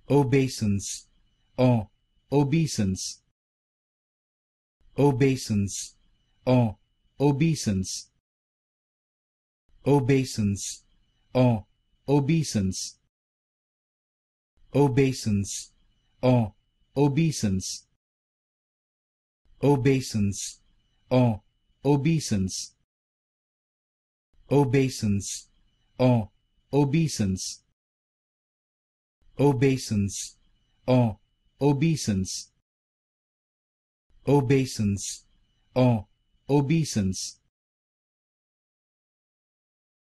Obeisance, or obeisance. Obeisance, or obeisance. Obeisance, or obeisance. Obeisance, or obeisance. Obeisance, or obeisance. Obeisance, or obeisance. Obeisance, or obeisance. Obeisance, or obeisance.